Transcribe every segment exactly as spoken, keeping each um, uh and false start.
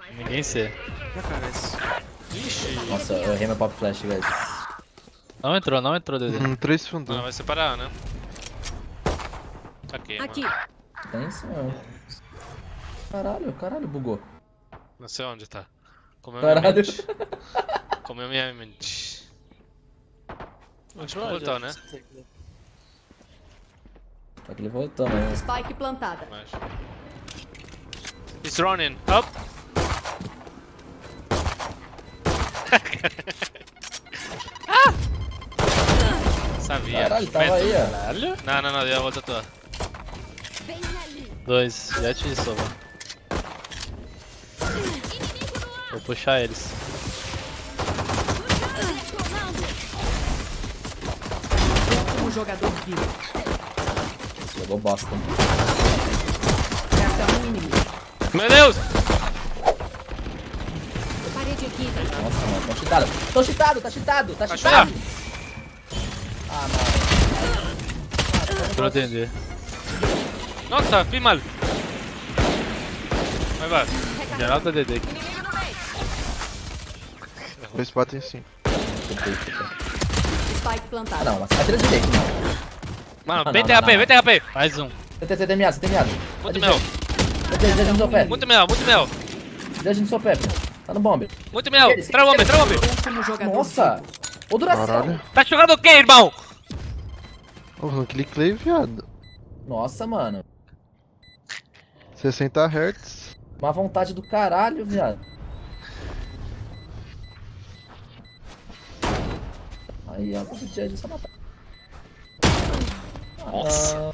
Ninguém sei. Ixi. Nossa, eu errei meu pop flash, velho. Não entrou, não entrou, Dedê. Hum, três fundou. Não, vai separar, né? Aqui, Aqui. mano. Tem isso, mano. Caralho, caralho, bugou. Não sei onde tá. Comeu minha Caralho. mente. Comeu minha mente. Voltou, né? Só que ele voltou, né? Spike plantada. Mas... He's running. Up. Ah! Sabia. Caralho, tava aí, ó. Caralho. Não, não, não, deu a volta tua. Dois, jet e sova. Vou puxar eles. Um jogador vivo. Jogou bosta. Resta um inimigo. Meu Deus! Parede aqui. Nossa, mano, tô cheatado. Tô cheatado, tá cheatado, tá Vai cheatado. chorar. Ah, Entrou atender. Nossa, fiz mal. Vai, vai. Granada Dedê aqui. Dois batem sim. Spike Ah, plantado. não, mas atira direito, não. Mano, Ah, vem não, T H P, não, vem T H P. Mais um. C T C tem miado, você tem miado. Muito mel. Deixa no seu pé. Muito mel, muito mel. Deixa no seu pé, filho. Tá no bombe. Muito mel. Trava o homem, trava o homem. Último jogador. Nossa! Ô, duração. Caralho. Tá jogando o quê, irmão? Ô, oh, aquele Clay, viado. Nossa, mano. sessenta hertz. Uma vontade do caralho, viado. Aí, ó, o Judge só matar. Nossa.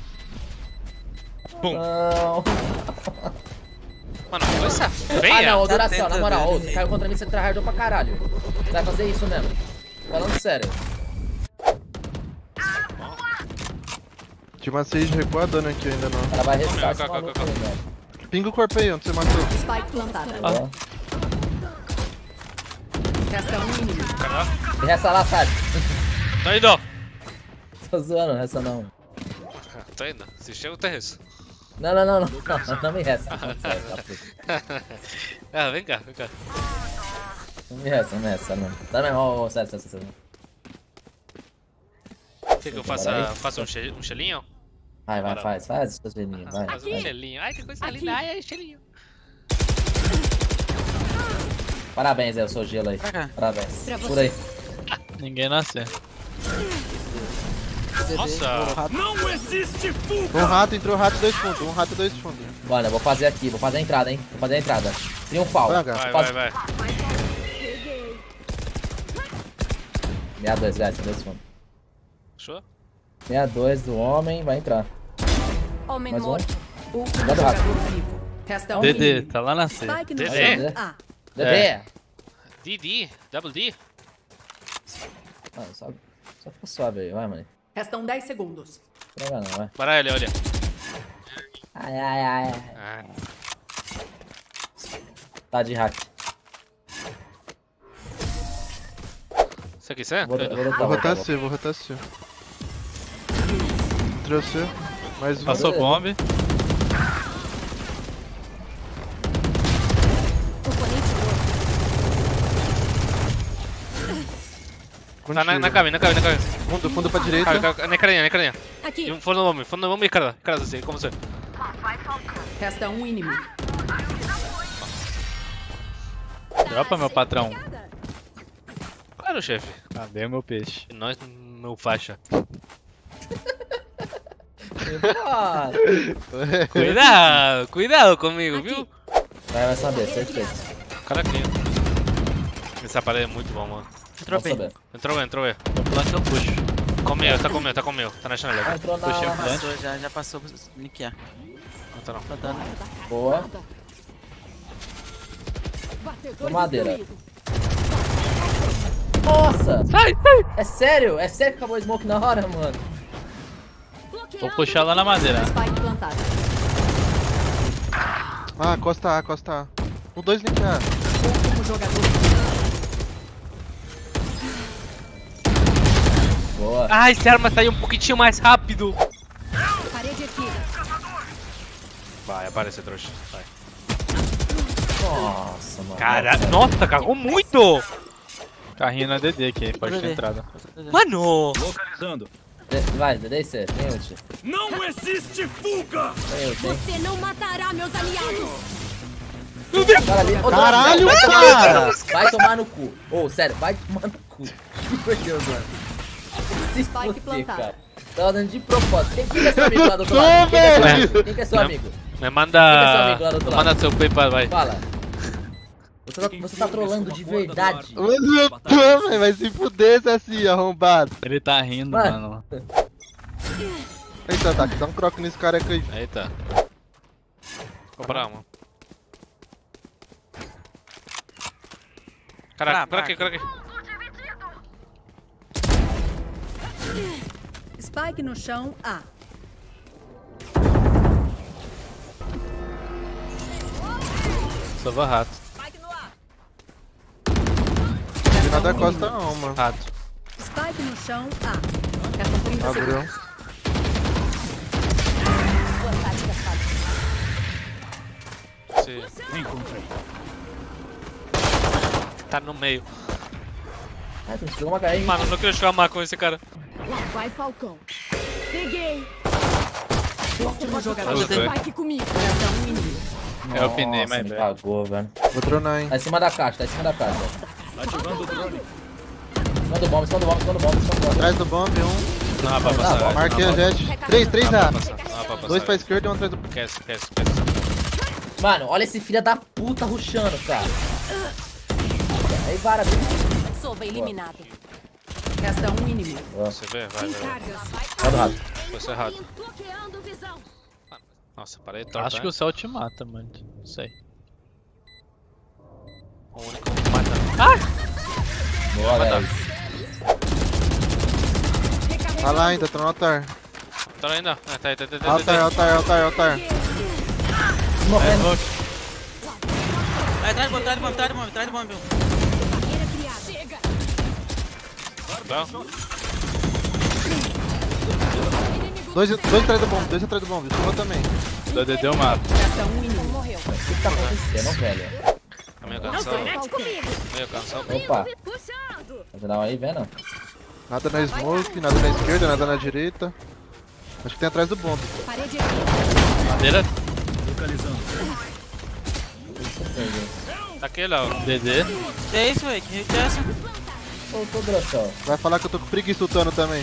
Bum. Não. Mano, coisa Ah, feia. não, ô, Tá duração, tentando, na moral, ô, né? você caiu contra mim, você tryhardou pra caralho. Você vai fazer isso mesmo. Falando sério. Tinha uma Sage recuadando aqui ainda não. Ela vai restar esse Calma, calma, maluco calma, aí, velho. Pinga o corpo aí, onde você matou. Spike plantada. Ó. Resta um inimigo. E resta lá, sabe? Tô indo. Tô zoando, resta não. Tô indo. Se chega o terreço. Não, não, não, não. Não, não me resta. Não, sério, tá puto. Ah, vem cá, vem cá. Não me resta, não me resta, não. Tá mesmo, ó, ó, sério, sério, sério. Quer que eu faça, faça um, che um chelinho? Vai, vai, Bora. faz, faz o seu gelinho, vai. Faz um vai. chelinho. Ai, que coisa Aqui. linda. Ai, ai, chelinho. Parabéns aí, o seu gelo aí. Pra cá. Parabéns. Pra você. Por aí. Ninguém nasceu. Nossa. Um rato, entrou rato dois fundos. Um rato dois fundos. Mano, eu vou fazer aqui, vou fazer a entrada, hein? Vou fazer a entrada. Triunfal. Vai, H. Vai, Faz- vai, vai. sessenta e dois, velho, sessenta e dois fundo. Fechou? sessenta e dois do homem, vai entrar. Homem Mais um. morto. Último Cuidado, rato. jogador vivo. Resta um Dedê, inimigo. tá lá na C. Spike no Dedê? chão. Ah, Dedê! D D, double D. Ah, só, só fica suave aí, vai, mano. restam dez segundos. Não, não, vai. Para ele, olha. Ai, ai, ai. Ah, Tá de hack. isso aqui, você? Vou, vou, vou, Vou rotar C, vou rotar C. Entrou C. Mais um. Passou bomb. Tá na, na cabine, na cabine, na cabine. Fundo, fundo pra direita. Cabe, cabe, na carinha, na carinha. Aqui. E um fundo no homem, fundo no homem e cara, cara assim, como você. Resta um inimigo. Dropa, meu patrão. Claro, chefe. Cadê o meu peixe? E nós, meu faixa. Ah, Cuidado, cuidado comigo, viu? vai, vai saber, certeza. Cara aqui. Essa parede é muito bom, mano. Entrou Vamos bem. saber. Entrou bem, entrou bem. No plant eu puxo. Comeu, tá comeu, tá comeu. Tá na Ah, janela. entrou na... Puxei o plant. Passou, já, já passou pra niquear. Não tá não. Tá dando. Boa. Tô madeira. Nossa! Sai, sai! É sério? É sério que acabou o smoke na hora, mano? Vou puxar lá na madeira. Spike plantado. Ah, costa A, costa A. Um dois link A. Último jogador. Boa. Ah, esse arma saiu um pouquinho mais rápido. Parede aqui. Vai, aparece, trouxa. Vai. Nossa, mano. Cara, nossa, cagou muito! Carrinho na D D aqui, pode ter entrado. Mano! De- Vai, Dedê, você. Tem ult. Não existe fuga! Tem ult, tem. Você não matará meus aliados! Cara ali. Ô, Caralho, Deus, cara! Vai tomar no cu. Ô, sério, vai tomar no cu. Meu Deus, mano. Se Spike fuder, plantado. cara. Você tá dando de propósito. Quem, quem que é seu amigo lá do outro lado? Quem que é seu amigo? Quem que é seu Não. amigo? Me Quem que é seu manda. amigo lá do outro lado? Manda seu PayPal, vai. Fala. Você tá, você tá trolando de verdade. Mas eu tô, velho. Vai se fuder esse assim, arrombado. Ele tá rindo, Mano. mano. Eita, tá, dá um croque nesse careca aí. Eita. Comprar uma. Caraca, Pra- craque, pra- craque. Spike no chão, A. Salva rato. De nada costa não, mano. Rato. Spike no chão, A. Restam trinta Abriu. segundos. Sim. Tá no meio. Ah, tu jogou uma carinha. Mano, eu não quero jogar mais com esse cara. Lá vai Falcão. Peguei. Último jogador. Os dois. Spike comigo. Resta um inimigo. É o pneu, mas me velho. cagou, velho. Vou dronar, hein. Tá em cima da caixa, tá em cima da caixa. Ativando o drone. Em cima do bomb, em cima do bomb, em cima do bomb, em cima do bomb. Atrás do bomb, um. Não dá pra passar. bom. Marquei não o dá jet. Três, três pra A. passar, não dá pra passar. Dois pra esquerda e um atrás do... Esquece, esquece, esquece. Mano, olha esse filho da puta rushando, cara. Aí, vara, viu? Sou bem eliminado. Resta um inimigo. Você vê? Vai, vai, vai. Cargas. Vai do rato. Foi errado. Bloqueando visão. Nossa, parei torto. Acho que o céu te mata, mano. Não sei. O único que mata. Boa, Vai dar. guys. Tá lá ainda, tá no altar. Tá ainda? Ah, tá aí, tá aí, tá aí, tá aí, Altar, tá aí. altar, altar, altar. Morrendo. Vai, traz do bomb, traz do bomb, traz do bomb, traz do bomb. Barreira criada. Chega. Tá? Dois, dois atrás do bomb, dois atrás do bomb. Sumou também. Da D D eu mato. Resta um inimigo. Morreu. O que tá acontecendo, velho? Tá meio Não cansado. se mete comigo. Meio cansado. Opa. Puxando. Vai dar uma aí, vendo? Nada na smoke, nada na esquerda, nada na direita. Acho que tem atrás do bomb. Parede aqui. Madeira, Localizando. Tá aquele, ó. D D. Que é isso, velho? Que hit é essa? Ô, tô grossão. Vai falar que eu tô com preguiça lutando também.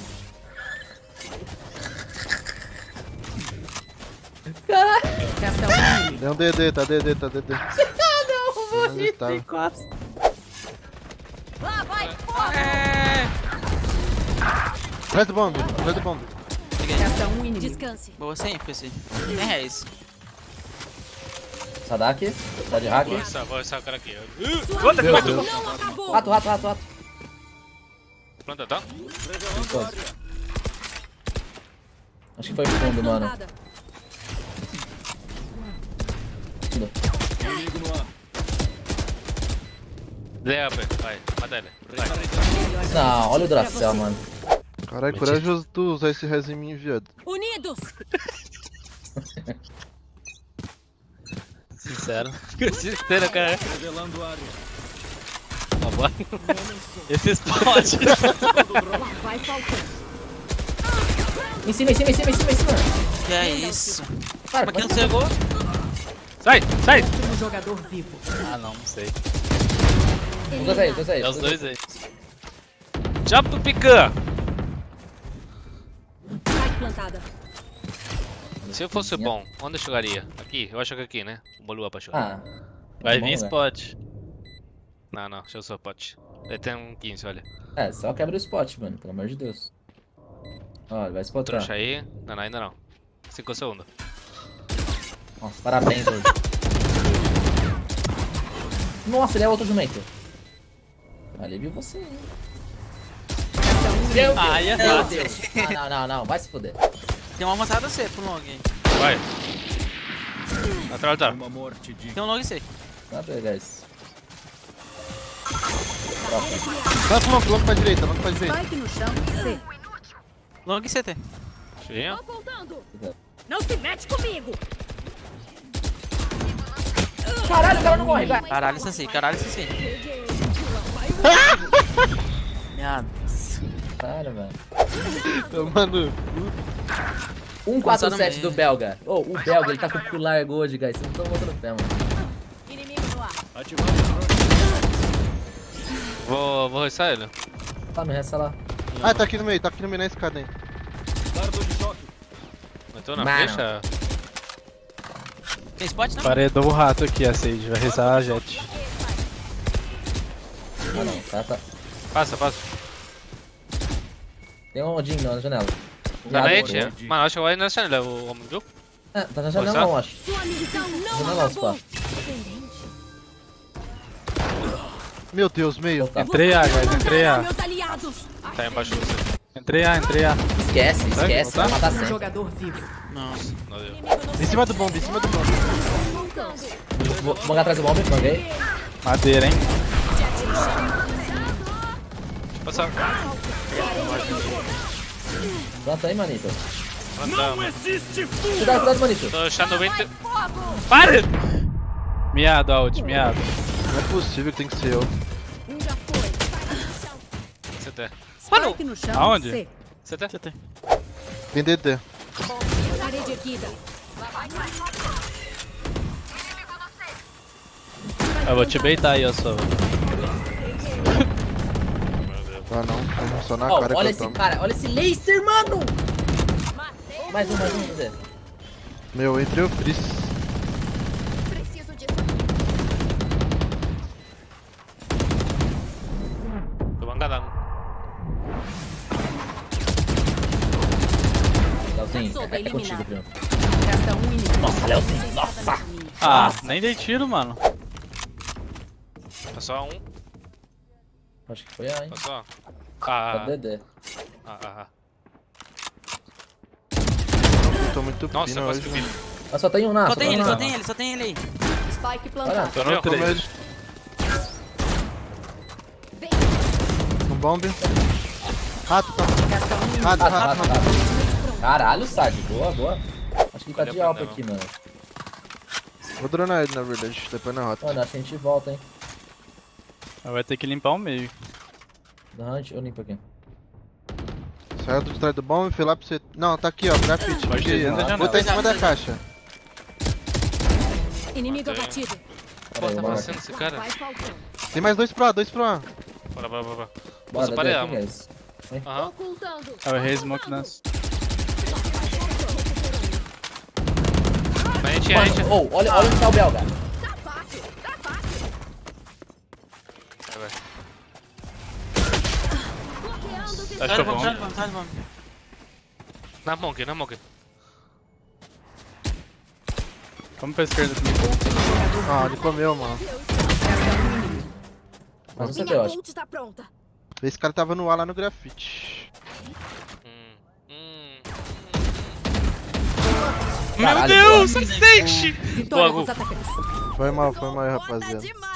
Resta um inimigo. Deu um D D, tá D D, tá D D. Não, morri tá. de costas. Lá vai. Porra. É. Atrás do bomb, atrás do bomb. Resta um inimigo. Descanse. Boa sempre, esse. Nem reais. Sadak, tá de hack. Vou essa, vou essa cara aqui. Sua Meu missão Deus. não acabou. Rato, rato, rato, rato. Planta, tá? Acho que foi fundo, mano. Plantada. Fundo. Inimigo no ar. Zé, vai. Mata ele. Vai. Não, olha o Dracel, mano. Caralho, corajoso tu usar esse res em mim, viado. Unidos. Sincero. Sincero, cara. Revelando área. Uma boa. Esse explode. Lá vai Falcão. Em cima, em cima, em cima, em cima, em cima. Que é isso? Cara, Pra quem não pode- chegou? Sai, sai. Último jogador vivo. Ah, não, não sei. Os dois aí, os dois aí. É os dois aí. Jump pican. Spike plantada. Se eu fosse bom, onde eu jogaria? Aqui? Eu acho que aqui, né? O Lua pra jogar. Ah. Vai bom, vir velho. spot. Não, não, deixa eu só pote. Ele tem um quinze, olha. É, só quebra o spot, mano, pelo amor de Deus. Olha, vai spotar. Trouxa aí. Não, não, ainda não. cinco segundos. Nossa, parabéns, hoje. Nossa, ele é outro jumento. Ali viu você, hein? Resta um inimigo. Meu Deus, Ah, ia meu fácil. Deus. Ah, não, não, não, vai se fuder. Tem uma avançada C pro long aí. Vai. Atrás, tá. Uma morte de. Tem um long C. Dá pra pegar isso. Vai pro longo, longo pra direita, longo pra direita. Spike no chão, C. Long C T. Cheio. Apontando. Não se mete comigo. Caralho, o cara não morre, vai. Caralho, isso assim, caralho, isso assim. Minha Deus. Cara, velho. Mano, um quatro sete do Belga. Ô, oh, o Belga, ele tá com o pilar gold, guys. Vocês não estão botando pé, mano. Inimigo no ar. Ativado o drone. Vou, vou roçar ele. Tá, me resta lá. ah, tá aqui no meio, tá aqui no meio na escada, hein. Dardo de choque. Matou na Mano. flecha? Tem spot não? Paredou o rato aqui, a Sage. Vai rezar a Jet. Ah, não. Tá, tá. Passa, passa. Tem um Odin na janela. Tá na Já, gente? Mano, acho que vai na janela, o homem, viu? É, tá na janela Forçar? não, acho. Sua missão não Janela, acabou. pá. Meu Deus, meio. Tá. Entrei A, guys. Entrei A. Meus aliados. Tá embaixo de você. Entrei A, entrei A. Esquece, esquece. Vai matar Um sempre. jogador vivo. Nossa. Não deu. Em cima do bomb, em cima do bomb. Vou vou atrás do bomb, manguei. Madeira, hein? Passar. Planta aí, manito. Não existe Cuidado, cuidado, manito. Tô achando noventa. Para! Miado, out, miado. Não é possível que tem que ser eu. Um já foi. C T. Spike no chão. Aonde? C. C T? C T. Tem D D. Parede erguida. Eu vou te baitar aí, eu sou. Ah não, só na Ó, cara olha que eu esse tomo. cara, olha esse laser, mano. Mais um, mais um, cadê? Meu, entre o Frizz. Preciso disso. Tô bangadão. Leozinho, Sou é, é eliminado. contigo, primo. Resta um inimigo. Nossa, Leozinho, nossa. Ah, nem dei tiro, mano. Passou um. Acho que foi A, hein. Passou. Tá Ah, D D. ah, ah, ah. Eu tô muito Nossa, pino quase hoje. que eu vi. Né? Ah, só tem um na, Só só tem tem ele, um só na. tem ele, só tem ele aí. Spike Olha, plantado. Tô no três. Comédia. Um bomb. Rato, tá. Resta um inimigo. Rato, Ah, rato, tá, rato. tá. Caralho, Sad, boa, boa. Acho que tá Olha de pra alpa não. aqui, mano. Vou dronar ele, na verdade, depois na rota. Mano, acho que a gente volta, hein. Vai ter que limpar o meio. Da Hunt, eu limpo aqui. Saiu de trás do bomb, fui lá pra você. Não, tá aqui, ó, grafite. Pode ter Aqui, dentro da ó. janela. Vou tá em cima da caixa. Inimigo Matei. abatido. Pô, tá Pera aí, bora. parecendo esse cara? Vai faltando. Tem mais dois pro A, dois pro A. Bora, bora, bora. Bora, Posso D D parear, aqui, mano. guys. Aham. Ocultando. Eu errei smoke nas. Mas a gente, a gente. Mano, oh, olha, olha onde tá o Belga. Tá fácil. Tá fácil. Vai, vai. Bloqueando Acho visão. que Sai eu do bomb, vou. sai do bomb, sai do bomb. Na monkey, na monkey. Vamos pra esquerda comigo. Ah, ele comeu, mano. Resta um inimigo. Mas não sei o que Minha eu acho. ult tá pronta. Esse cara tava no A lá no grafite. Hum, hum. Caralho, Meu Deus, assiste! Vitória Boa, dos atacantes. Foi mal, foi mal aí, Foda rapaziada. demais.